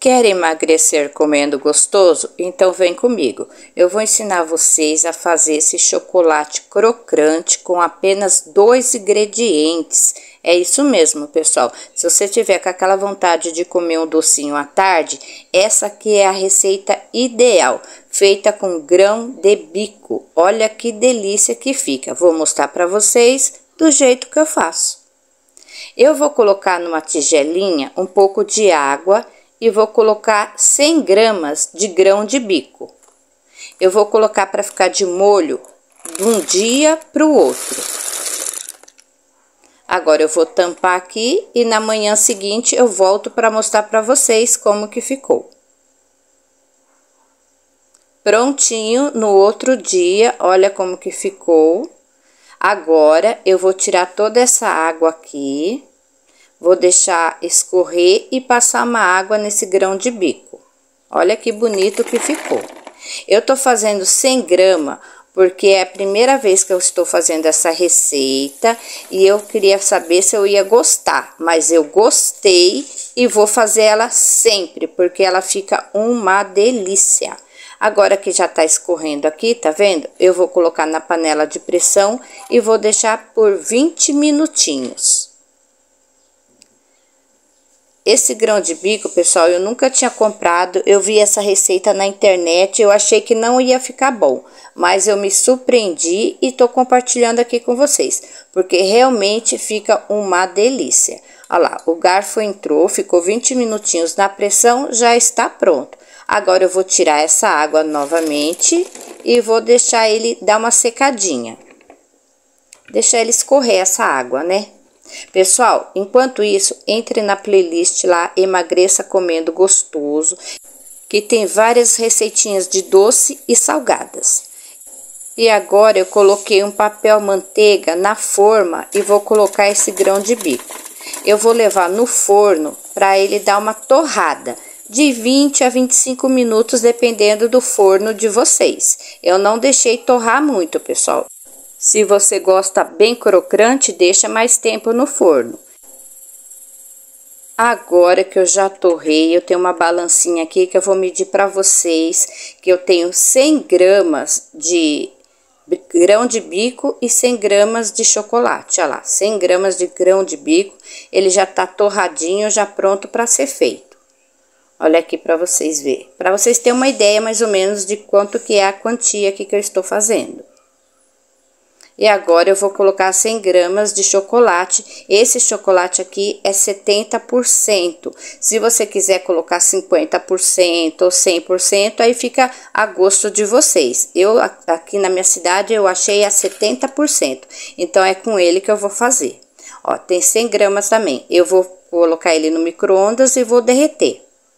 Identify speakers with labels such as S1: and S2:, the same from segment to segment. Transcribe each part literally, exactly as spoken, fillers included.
S1: Quer emagrecer comendo gostoso? Então vem comigo. Eu vou ensinar vocês a fazer esse chocolate crocante com apenas dois ingredientes. É isso mesmo, pessoal. Se você tiver com aquela vontade de comer um docinho à tarde, essa aqui é a receita ideal, feita com grão de bico. Olha que delícia que fica. Vou mostrar para vocês do jeito que eu faço. Eu vou colocar numa tigelinha um pouco de água e vou colocar cem gramas de grão de bico. Eu vou colocar para ficar de molho de um dia para o outro. Agora eu vou tampar aqui e na manhã seguinte eu volto para mostrar para vocês como que ficou. Prontinho no outro dia, olha como que ficou. Agora eu vou tirar toda essa água aqui. Vou deixar escorrer e passar uma água nesse grão de bico. Olha que bonito que ficou. Eu tô fazendo cem gramas porque é a primeira vez que eu estou fazendo essa receita e eu queria saber se eu ia gostar, mas eu gostei e vou fazer ela sempre, porque ela fica uma delícia. Agora que já tá escorrendo aqui, tá vendo? Eu vou colocar na panela de pressão e vou deixar por vinte minutinhos. Esse grão de bico, pessoal, eu nunca tinha comprado, eu vi essa receita na internet, eu achei que não ia ficar bom, mas eu me surpreendi e tô compartilhando aqui com vocês, porque realmente fica uma delícia. Olha lá, o garfo entrou, ficou vinte minutinhos na pressão, já está pronto. Agora eu vou tirar essa água novamente e vou deixar ele dar uma secadinha. Deixar ele escorrer essa água, né? Pessoal, enquanto isso, entre na playlist lá, Emagreça Comendo Gostoso, que tem várias receitinhas de doce e salgadas. E agora eu coloquei um papel manteiga na forma e vou colocar esse grão de bico. Eu vou levar no forno para ele dar uma torrada, de vinte a vinte e cinco minutos, dependendo do forno de vocês. Eu não deixei torrar muito, pessoal. Se você gosta bem crocante, deixa mais tempo no forno. Agora que eu já torrei, eu tenho uma balancinha aqui que eu vou medir para vocês, que eu tenho cem gramas de grão de bico e cem gramas de chocolate. Olha lá, cem gramas de grão de bico, ele já tá torradinho, já pronto para ser feito. Olha aqui para vocês verem, para vocês terem uma ideia mais ou menos de quanto que é a quantia aqui que eu estou fazendo. E agora eu vou colocar cem gramas de chocolate. Esse chocolate aqui é setenta por cento. Se você quiser colocar cinquenta por cento ou cem por cento, aí fica a gosto de vocês. Eu, aqui na minha cidade, eu achei a setenta por cento. Então, é com ele que eu vou fazer. Ó, tem cem gramas também. Eu vou colocar ele no micro-ondas e vou derreter.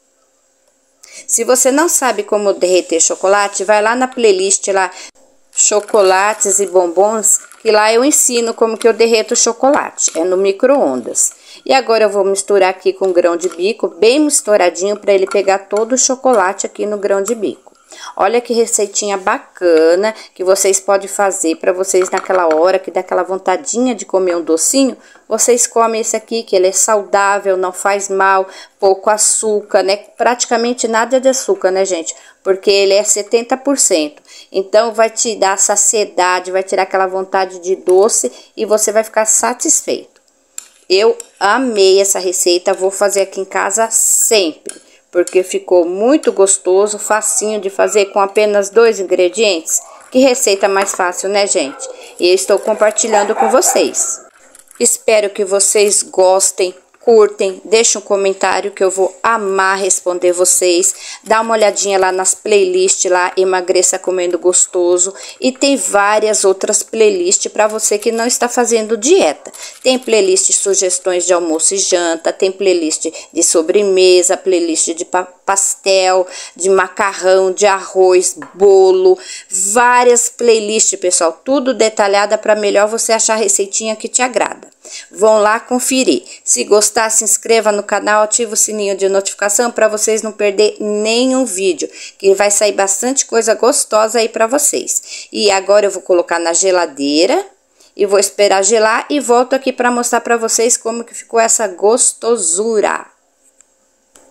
S1: Se você não sabe como derreter chocolate, vai lá na playlist lá, Chocolates e Bombons, que lá eu ensino como que eu derreto o chocolate, é no micro-ondas. E agora eu vou misturar aqui com grão de bico, bem misturadinho, para ele pegar todo o chocolate aqui no grão de bico. Olha que receitinha bacana que vocês podem fazer para vocês naquela hora que dá aquela vontadinha de comer um docinho. Vocês comem esse aqui, que ele é saudável, não faz mal, pouco açúcar, né? Praticamente nada de açúcar, né, gente? Porque ele é setenta por cento. Então, vai te dar saciedade, vai tirar aquela vontade de doce e você vai ficar satisfeito. Eu amei essa receita, vou fazer aqui em casa sempre, porque ficou muito gostoso, facinho de fazer com apenas dois ingredientes. Que receita mais fácil, né, gente? E eu estou compartilhando com vocês. Espero que vocês gostem, curtem, deixem um comentário que eu vou amar responder vocês. Dá uma olhadinha lá nas playlists lá, Emagreça Comendo Gostoso. E tem várias outras playlists para você que não está fazendo dieta. Tem playlist sugestões de almoço e janta, tem playlist de sobremesa, playlist de pastel, de macarrão, de arroz, bolo. Várias playlists, pessoal, tudo detalhada para melhor você achar a receitinha que te agrada. Vão lá conferir. Se gostar, se inscreva no canal, ativa o sininho de notificação para vocês não perder nenhum vídeo, que vai sair bastante coisa gostosa aí para vocês. E agora eu vou colocar na geladeira e vou esperar gelar e volto aqui para mostrar para vocês como que ficou essa gostosura.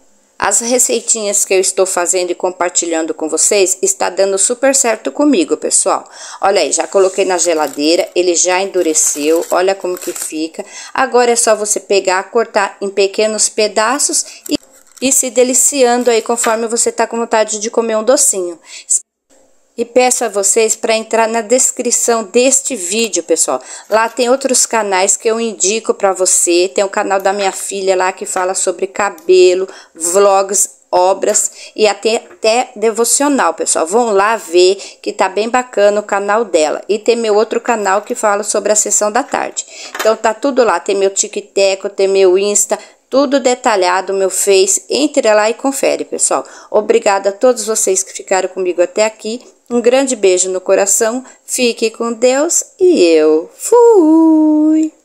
S1: As receitinhas que eu estou fazendo e compartilhando com vocês está dando super certo comigo, pessoal. Olha aí, já coloquei na geladeira, ele já endureceu, olha como que fica. Agora é só você pegar, cortar em pequenos pedaços e, e se deliciando aí conforme você tá com vontade de comer um docinho. E peço a vocês para entrar na descrição deste vídeo, pessoal. Lá tem outros canais que eu indico para você. Tem o canal da minha filha lá que fala sobre cabelo, vlogs, obras e até, até devocional, pessoal. Vão lá ver que tá bem bacana o canal dela. E tem meu outro canal que fala sobre a sessão da tarde. Então tá tudo lá. Tem meu TikTok, tem meu Insta, tudo detalhado, meu Face. Entre lá e confere, pessoal. Obrigada a todos vocês que ficaram comigo até aqui. Um grande beijo no coração, fique com Deus e eu fui!